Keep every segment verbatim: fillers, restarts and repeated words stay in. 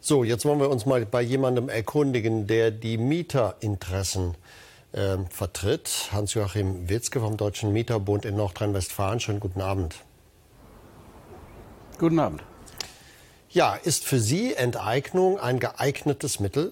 So, jetzt wollen wir uns mal bei jemandem erkundigen, der die Mieterinteressen äh, vertritt. Hans-Joachim Witzke vom Deutschen Mieterbund in Nordrhein-Westfalen. Schönen guten Abend. Guten Abend. Ja, ist für Sie Enteignung ein geeignetes Mittel?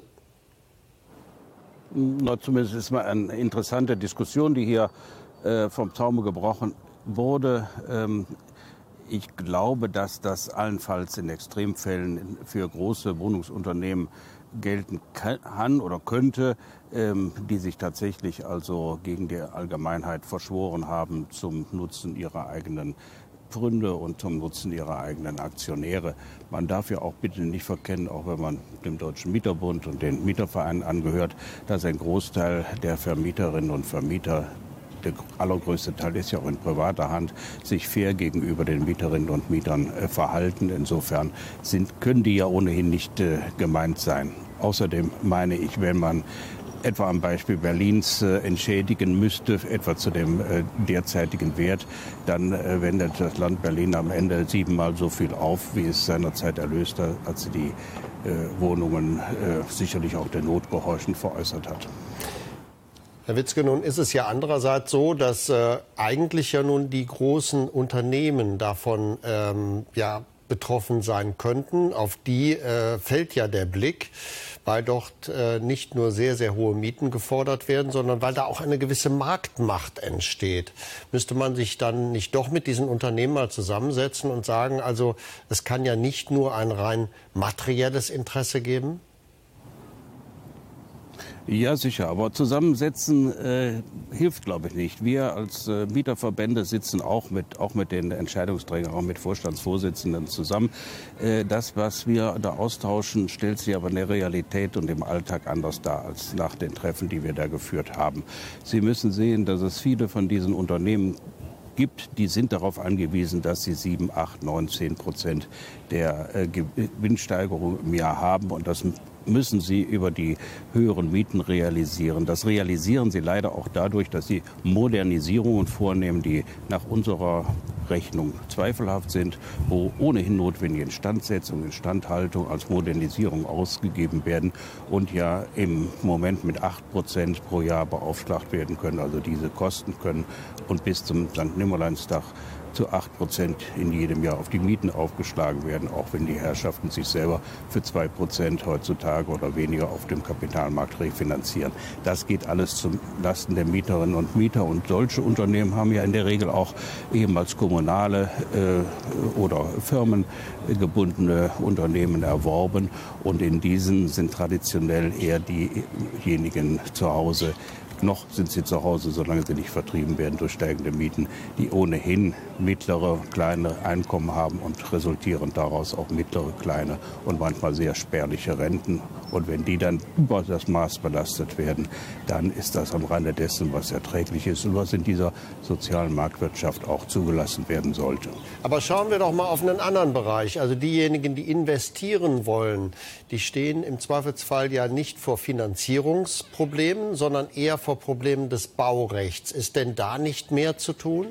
Na, zumindest ist mal eine interessante Diskussion, die hier äh, vom Zaume gebrochen wurde. Ähm, ich glaube, dass das allenfalls in Extremfällen für große Wohnungsunternehmen gelten kann oder könnte, ähm, die sich tatsächlich also gegen die Allgemeinheit verschworen haben zum Nutzen ihrer eigenen Gründe und zum Nutzen ihrer eigenen Aktionäre. Man darf ja auch bitte nicht verkennen, auch wenn man dem Deutschen Mieterbund und den Mietervereinen angehört, dass ein Großteil der Vermieterinnen und Vermieter, der allergrößte Teil ist ja auch in privater Hand, sich fair gegenüber den Mieterinnen und Mietern äh, verhalten. Insofern sind, können die ja ohnehin nicht äh, gemeint sein. Außerdem meine ich, wenn man etwa am Beispiel Berlins äh, entschädigen müsste, etwa zu dem äh, derzeitigen Wert, dann äh, wendet das Land Berlin am Ende siebenmal so viel auf, wie es seinerzeit erlöst hat, als sie die äh, Wohnungen äh, sicherlich auch der Not gehorchend veräußert hat. Herr Witzke, nun ist es ja andererseits so, dass äh, eigentlich ja nun die großen Unternehmen davon ähm, ja, betroffen sein könnten. Auf die äh, fällt ja der Blick, weil dort äh, nicht nur sehr, sehr hohe Mieten gefordert werden, sondern weil da auch eine gewisse Marktmacht entsteht. Müsste man sich dann nicht doch mit diesen Unternehmen mal zusammensetzen und sagen, also es kann ja nicht nur ein rein materielles Interesse geben? Ja, sicher. Aber zusammensetzen äh, hilft, glaube ich, nicht. Wir als äh, Mieterverbände sitzen auch mit, auch mit den Entscheidungsträgern, auch mit Vorstandsvorsitzenden zusammen. Äh, das, was wir da austauschen, stellt sich aber in der Realität und im Alltag anders dar als nach den Treffen, die wir da geführt haben. Sie müssen sehen, dass es viele von diesen Unternehmen gibt, die sind darauf angewiesen, dass sie sieben, acht, neun, zehn Prozent der äh, Gewinnsteigerung im Jahr haben, und das müssen sie über die höheren Mieten realisieren. Das realisieren sie leider auch dadurch, dass sie Modernisierungen vornehmen, die nach unserer Rechnung zweifelhaft sind, wo ohnehin notwendige Instandsetzung, Instandhaltung als Modernisierung ausgegeben werden und ja im Moment mit acht Prozent pro Jahr beaufschlagt werden können. Also diese Kosten können und bis zum Sankt Nimmerleinstag zu acht Prozent in jedem Jahr auf die Mieten aufgeschlagen werden, auch wenn die Herrschaften sich selber für zwei Prozent heutzutage oder weniger auf dem Kapitalmarkt refinanzieren. Das geht alles zum Lasten der Mieterinnen und Mieter, und solche Unternehmen haben ja in der Regel auch ehemals kommunale äh, oder firmengebundene Unternehmen erworben, und in diesen sind traditionell eher diejenigen zu Hause. Noch sind sie zu Hause, solange sie nicht vertrieben werden durch steigende Mieten, die ohnehin mittlere, kleine Einkommen haben und resultierend daraus auch mittlere, kleine und manchmal sehr spärliche Renten. Und wenn die dann über das Maß belastet werden, dann ist das am Rande dessen, was erträglich ist und was in dieser sozialen Marktwirtschaft auch zugelassen werden sollte. Aber schauen wir doch mal auf einen anderen Bereich. Also diejenigen, die investieren wollen, die stehen im Zweifelsfall ja nicht vor Finanzierungsproblemen, sondern eher vor Problemen des Baurechts. Ist denn da nicht mehr zu tun?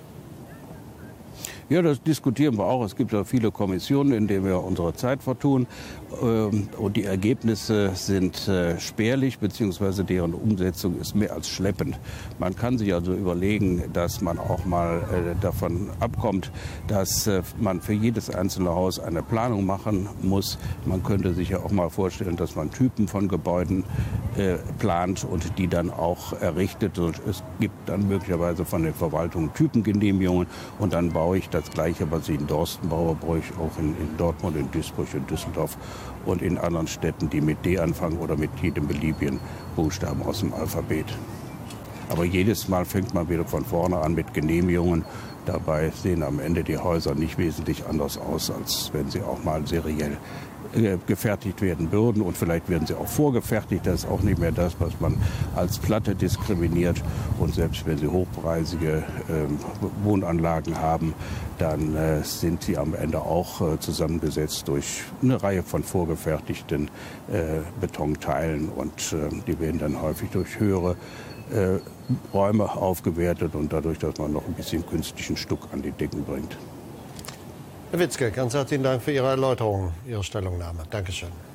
Ja, das diskutieren wir auch. Es gibt ja viele Kommissionen, in denen wir unsere Zeit vertun. Und die Ergebnisse sind spärlich, beziehungsweise deren Umsetzung ist mehr als schleppend. Man kann sich also überlegen, dass man auch mal davon abkommt, dass man für jedes einzelne Haus eine Planung machen muss. Man könnte sich ja auch mal vorstellen, dass man Typen von Gebäuden plant und die dann auch errichtet. Und es gibt dann möglicherweise von der Verwaltung Typengenehmigungen, und dann baue ich das Gleiche, was ich in Dorsten baue, brauche ich auch in, in Dortmund, in Duisburg, in Düsseldorf und in anderen Städten, die mit D anfangen oder mit jedem beliebigen Buchstaben aus dem Alphabet. Aber jedes Mal fängt man wieder von vorne an mit Genehmigungen. Dabei sehen am Ende die Häuser nicht wesentlich anders aus, als wenn sie auch mal seriell äh, gefertigt werden würden. Und vielleicht werden sie auch vorgefertigt. Das ist auch nicht mehr das, was man als Platte diskriminiert. Und selbst wenn sie hochpreisige äh, Wohnanlagen haben, dann äh, sind sie am Ende auch äh, zusammengesetzt durch eine Reihe von vorgefertigten äh, Betonteilen. Und äh, die werden dann häufig durch höhere Äh, Räume aufgewertet und dadurch, dass man noch ein bisschen künstlichen Stuck an die Decken bringt. Herr Witzke, ganz herzlichen Dank für Ihre Erläuterung, Ihre Stellungnahme. Dankeschön.